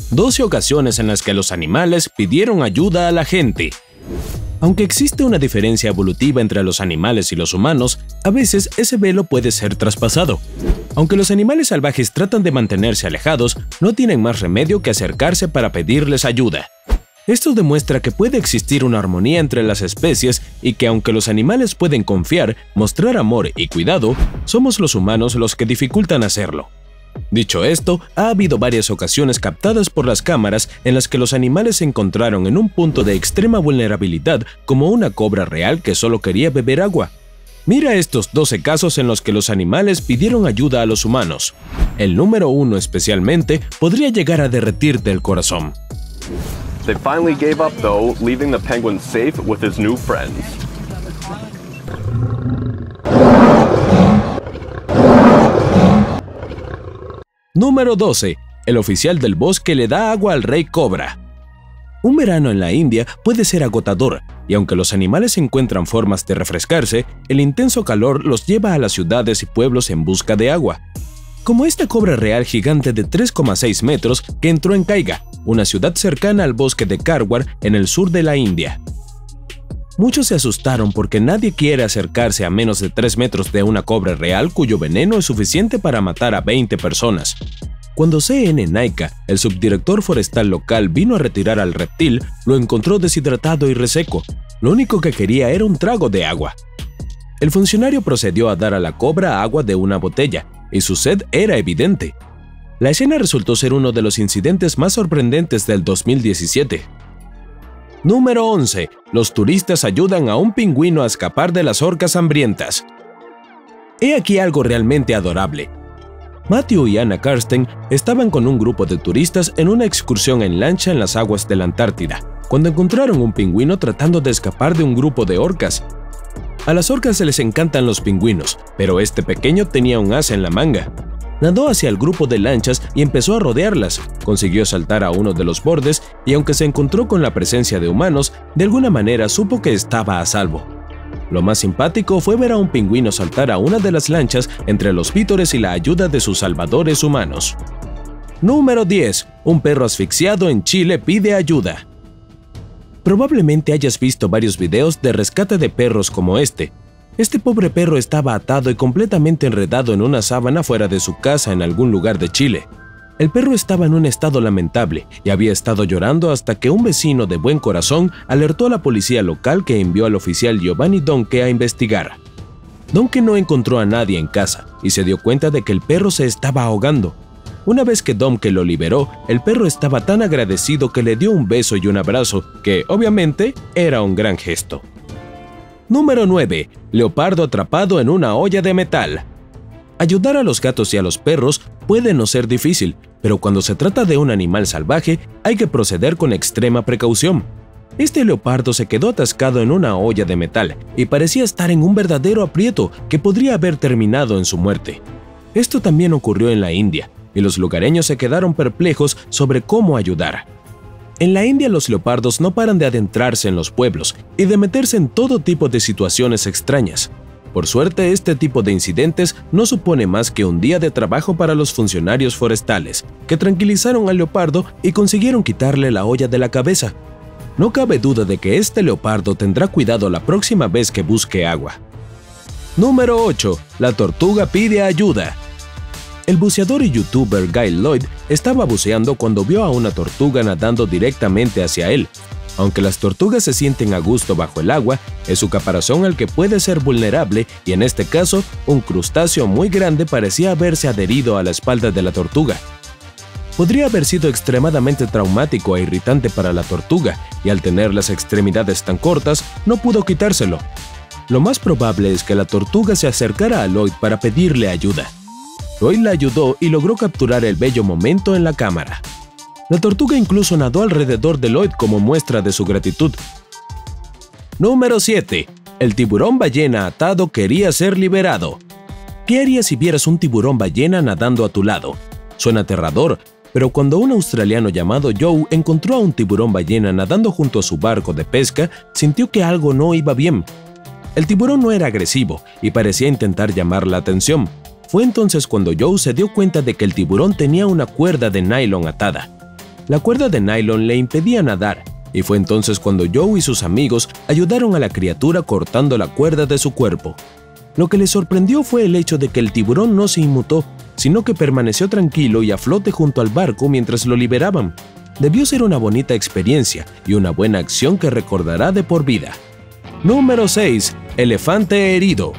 12 ocasiones en las que los animales pidieron ayuda a la gente. Aunque existe una diferencia evolutiva entre los animales y los humanos, a veces ese velo puede ser traspasado. Aunque los animales salvajes tratan de mantenerse alejados, no tienen más remedio que acercarse para pedirles ayuda. Esto demuestra que puede existir una armonía entre las especies y que aunque los animales pueden confiar, mostrar amor y cuidado, somos los humanos los que dificultan hacerlo. Dicho esto, ha habido varias ocasiones captadas por las cámaras en las que los animales se encontraron en un punto de extrema vulnerabilidad, como una cobra real que solo quería beber agua. Mira estos 12 casos en los que los animales pidieron ayuda a los humanos. El número 1 especialmente podría llegar a derretirte el corazón. They finally gave up though, leaving the penguin safe with his new friends. Número 12. El oficial del bosque le da agua al rey cobra. Un verano en la India puede ser agotador, y aunque los animales encuentran formas de refrescarse, el intenso calor los lleva a las ciudades y pueblos en busca de agua. Como esta cobra real gigante de 3,6 metros que entró en Kaiga, una ciudad cercana al bosque de Karwar en el sur de la India. Muchos se asustaron porque nadie quiere acercarse a menos de 3 metros de una cobra real cuyo veneno es suficiente para matar a 20 personas. Cuando C.N. Naika, el subdirector forestal local, vino a retirar al reptil, lo encontró deshidratado y reseco. Lo único que quería era un trago de agua. El funcionario procedió a dar a la cobra agua de una botella, y su sed era evidente. La escena resultó ser uno de los incidentes más sorprendentes del 2017. Número 11. Los turistas ayudan a un pingüino a escapar de las orcas hambrientas. He aquí algo realmente adorable. Matthew y Anna Karsten estaban con un grupo de turistas en una excursión en lancha en las aguas de la Antártida, cuando encontraron un pingüino tratando de escapar de un grupo de orcas. A las orcas se les encantan los pingüinos, pero este pequeño tenía un as en la manga. Nadó hacia el grupo de lanchas y empezó a rodearlas, consiguió saltar a uno de los bordes y aunque se encontró con la presencia de humanos, de alguna manera supo que estaba a salvo. Lo más simpático fue ver a un pingüino saltar a una de las lanchas entre los vítores y la ayuda de sus salvadores humanos. Número 10. Un perro asfixiado en Chile pide ayuda. Probablemente hayas visto varios videos de rescate de perros como este. Este pobre perro estaba atado y completamente enredado en una sábana fuera de su casa en algún lugar de Chile. El perro estaba en un estado lamentable y había estado llorando hasta que un vecino de buen corazón alertó a la policía local, que envió al oficial Giovanni Donke a investigar. Donke no encontró a nadie en casa y se dio cuenta de que el perro se estaba ahogando. Una vez que Donke lo liberó, el perro estaba tan agradecido que le dio un beso y un abrazo, que obviamente era un gran gesto. Número 9. Leopardo atrapado en una olla de metal. Ayudar a los gatos y a los perros puede no ser difícil, pero cuando se trata de un animal salvaje, hay que proceder con extrema precaución. Este leopardo se quedó atascado en una olla de metal y parecía estar en un verdadero aprieto que podría haber terminado en su muerte. Esto también ocurrió en la India, y los lugareños se quedaron perplejos sobre cómo ayudar. En la India los leopardos no paran de adentrarse en los pueblos y de meterse en todo tipo de situaciones extrañas. Por suerte, este tipo de incidentes no supone más que un día de trabajo para los funcionarios forestales, que tranquilizaron al leopardo y consiguieron quitarle la olla de la cabeza. No cabe duda de que este leopardo tendrá cuidado la próxima vez que busque agua. Número 8. La tortuga pide ayuda. El buceador y youtuber Guy Lloyd estaba buceando cuando vio a una tortuga nadando directamente hacia él. Aunque las tortugas se sienten a gusto bajo el agua, es su caparazón el que puede ser vulnerable y en este caso, un crustáceo muy grande parecía haberse adherido a la espalda de la tortuga. Podría haber sido extremadamente traumático e irritante para la tortuga y al tener las extremidades tan cortas, no pudo quitárselo. Lo más probable es que la tortuga se acercara a Lloyd para pedirle ayuda. Lloyd la ayudó y logró capturar el bello momento en la cámara. La tortuga incluso nadó alrededor de Lloyd como muestra de su gratitud. Número 7. El tiburón ballena atado quería ser liberado. ¿Qué harías si vieras un tiburón ballena nadando a tu lado? Suena aterrador, pero cuando un australiano llamado Joe encontró a un tiburón ballena nadando junto a su barco de pesca, sintió que algo no iba bien. El tiburón no era agresivo y parecía intentar llamar la atención. Fue entonces cuando Joe se dio cuenta de que el tiburón tenía una cuerda de nylon atada. La cuerda de nylon le impedía nadar, y fue entonces cuando Joe y sus amigos ayudaron a la criatura cortando la cuerda de su cuerpo. Lo que les sorprendió fue el hecho de que el tiburón no se inmutó, sino que permaneció tranquilo y a flote junto al barco mientras lo liberaban. Debió ser una bonita experiencia y una buena acción que recordará de por vida. Número 6. Elefante herido.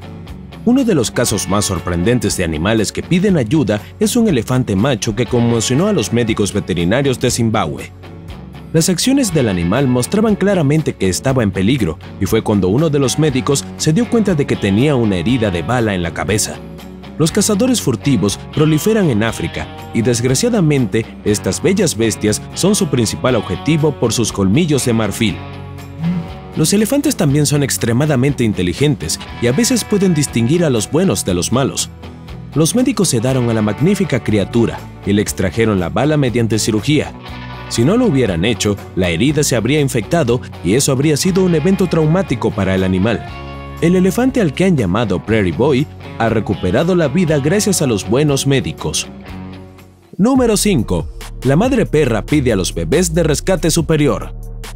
Uno de los casos más sorprendentes de animales que piden ayuda es un elefante macho que conmocionó a los médicos veterinarios de Zimbabue. Las acciones del animal mostraban claramente que estaba en peligro, y fue cuando uno de los médicos se dio cuenta de que tenía una herida de bala en la cabeza. Los cazadores furtivos proliferan en África, y desgraciadamente estas bellas bestias son su principal objetivo por sus colmillos de marfil. Los elefantes también son extremadamente inteligentes y a veces pueden distinguir a los buenos de los malos. Los médicos sedaron a la magnífica criatura y le extrajeron la bala mediante cirugía. Si no lo hubieran hecho, la herida se habría infectado y eso habría sido un evento traumático para el animal. El elefante al que han llamado Prairie Boy ha recuperado la vida gracias a los buenos médicos. Número 5. La madre perra pide a los bebés de rescate superior.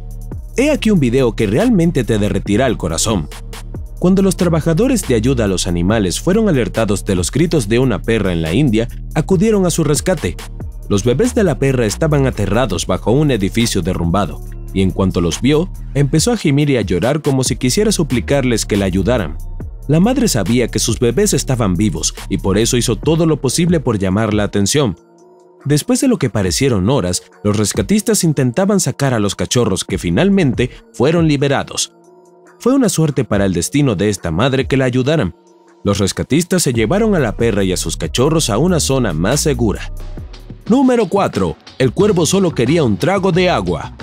He aquí un video que realmente te derretirá el corazón. Cuando los trabajadores de ayuda a los animales fueron alertados de los gritos de una perra en la India, acudieron a su rescate. Los bebés de la perra estaban aterrados bajo un edificio derrumbado, y en cuanto los vio, empezó a gemir y a llorar como si quisiera suplicarles que la ayudaran. La madre sabía que sus bebés estaban vivos y por eso hizo todo lo posible por llamar la atención. Después de lo que parecieron horas, los rescatistas intentaban sacar a los cachorros que finalmente fueron liberados. Fue una suerte para el destino de esta madre que la ayudaran. Los rescatistas se llevaron a la perra y a sus cachorros a una zona más segura. Número 4. El cuervo solo quería un trago de agua.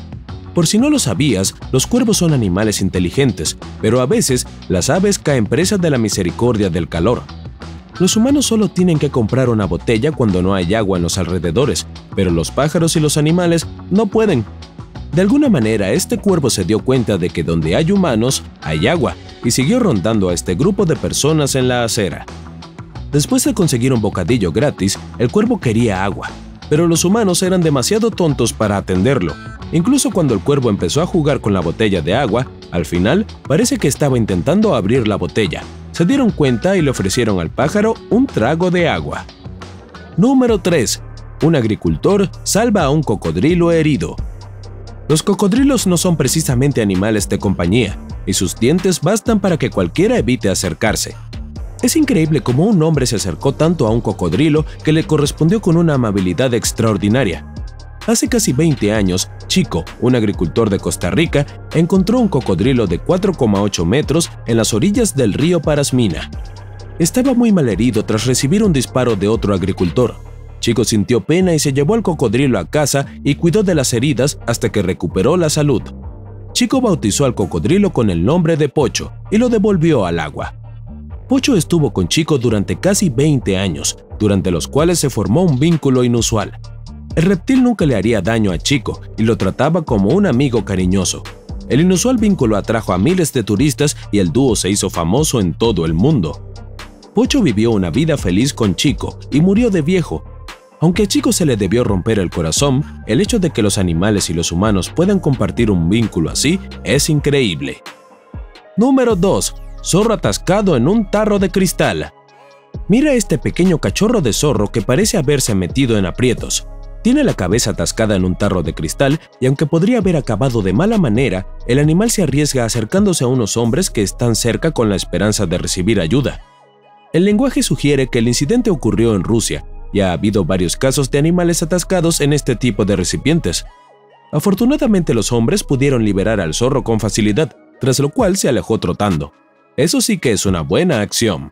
Por si no lo sabías, los cuervos son animales inteligentes, pero a veces las aves caen presa de la misericordia del calor. Los humanos solo tienen que comprar una botella cuando no hay agua en los alrededores, pero los pájaros y los animales no pueden. De alguna manera, este cuervo se dio cuenta de que donde hay humanos, hay agua, y siguió rondando a este grupo de personas en la acera. Después de conseguir un bocadillo gratis, el cuervo quería agua, pero los humanos eran demasiado tontos para atenderlo. Incluso cuando el cuervo empezó a jugar con la botella de agua, al final parece que estaba intentando abrir la botella. Se dieron cuenta y le ofrecieron al pájaro un trago de agua. Número 3. Un agricultor salva a un cocodrilo herido. Los cocodrilos no son precisamente animales de compañía, y sus dientes bastan para que cualquiera evite acercarse. Es increíble cómo un hombre se acercó tanto a un cocodrilo que le correspondió con una amabilidad extraordinaria. Hace casi 20 años, Chico, un agricultor de Costa Rica, encontró un cocodrilo de 4,8 metros en las orillas del río Parasmina. Estaba muy malherido tras recibir un disparo de otro agricultor. Chico sintió pena y se llevó al cocodrilo a casa y cuidó de las heridas hasta que recuperó la salud. Chico bautizó al cocodrilo con el nombre de Pocho y lo devolvió al agua. Pocho estuvo con Chico durante casi 20 años, durante los cuales se formó un vínculo inusual. El reptil nunca le haría daño a Chico y lo trataba como un amigo cariñoso. El inusual vínculo atrajo a miles de turistas y el dúo se hizo famoso en todo el mundo. Pocho vivió una vida feliz con Chico y murió de viejo. Aunque a Chico se le debió romper el corazón, el hecho de que los animales y los humanos puedan compartir un vínculo así es increíble. Número 2. Zorro atascado en un tarro de cristal. Mira este pequeño cachorro de zorro que parece haberse metido en aprietos. Tiene la cabeza atascada en un tarro de cristal y aunque podría haber acabado de mala manera, el animal se arriesga acercándose a unos hombres que están cerca con la esperanza de recibir ayuda. El lenguaje sugiere que el incidente ocurrió en Rusia y ha habido varios casos de animales atascados en este tipo de recipientes. Afortunadamente los hombres pudieron liberar al zorro con facilidad, tras lo cual se alejó trotando. Eso sí que es una buena acción.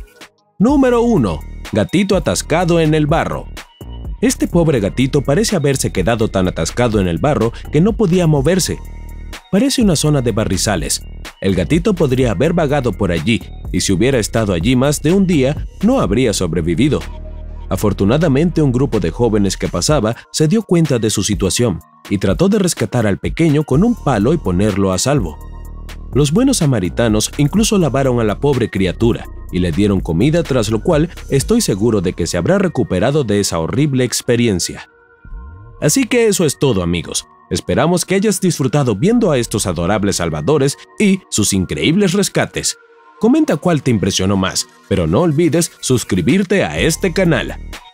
Número 1. Gatito atascado en el barro. Este pobre gatito parece haberse quedado tan atascado en el barro que no podía moverse. Parece una zona de barrizales. El gatito podría haber vagado por allí y si hubiera estado allí más de un día, no habría sobrevivido. Afortunadamente, un grupo de jóvenes que pasaba se dio cuenta de su situación y trató de rescatar al pequeño con un palo y ponerlo a salvo. Los buenos samaritanos incluso lavaron a la pobre criatura y le dieron comida, tras lo cual estoy seguro de que se habrá recuperado de esa horrible experiencia. Así que eso es todo, amigos. Esperamos que hayas disfrutado viendo a estos adorables salvadores y sus increíbles rescates. Comenta cuál te impresionó más, pero no olvides suscribirte a este canal.